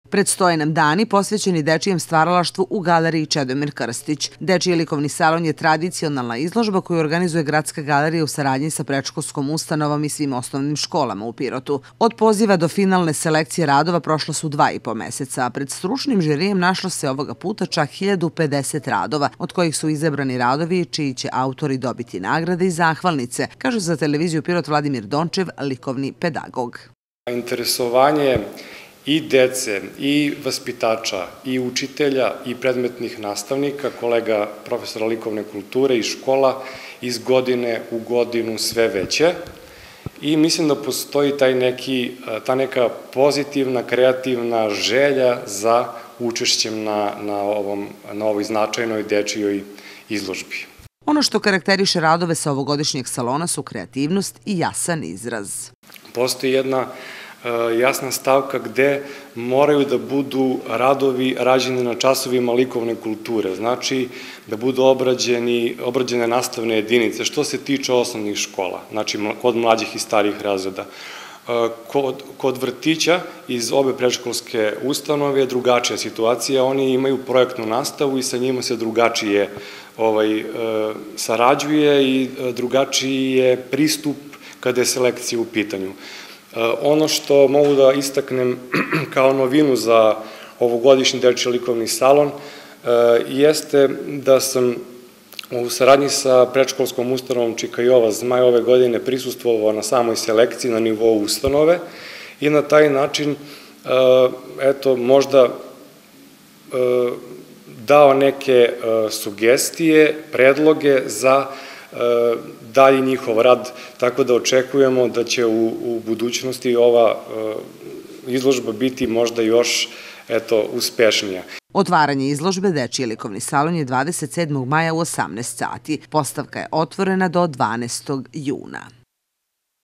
Predstoje nam dani posvećeni dečijem stvaralaštvu u galeriji Čedomir Krstić. Dečiji likovni salon je tradicionalna izložba koju organizuje Gradska galerija u saradnji sa predškolskom ustanovom i svim osnovnim školama u Pirotu. Od poziva do finalne selekcije radova prošla su 2,5 meseca, a pred stručnim žirijem našlo se ovoga puta čak 1050 radova, od kojih su izabrani radovi čiji će autori dobiti nagrade i zahvalnice, kaže za televiziju Pirot Vladimir Dončev, likovni pedagog. Interesovanje i dece, i vaspitača, i učitelja, i predmetnih nastavnika, kolega profesora likovne kulture i škola iz godine u godinu sve veće. I mislim da postoji ta neka pozitivna, kreativna želja za učešćem na ovoj značajnoj dečijoj izložbi. Ono što karakteriše radove sa ovogodišnjeg salona su kreativnost i jasan izraz. Postoji jedna jasna stavka gde moraju da budu radovi rađeni na časovima likovne kulture, znači da budu obrađene nastavne jedinice što se tiče osnovnih škola, znači kod mlađih i starijih razreda. Kod vrtića iz obe predškolske ustanove je drugačija situacija, oni imaju projektnu nastavu i sa njima se drugačije sarađuje i drugačiji je pristup kada je selekcija u pitanju. Ono što mogu da istaknem kao novinu za ovogodišnji dečiji likovni salon jeste da sam u saradnji sa predškolskom ustanovom Čika Jova Zmaj ove godine prisustvovao na samoj selekciji na nivou ustanove i na taj način možda dao neke sugestije, predloge za dalji njihov rad, tako da očekujemo da će u budućnosti ova izložba biti možda još uspešnija. Otvaranje izložbe Dečiji likovni salon je 27. maja u 18 sati. Postavka je otvorena do 12. juna.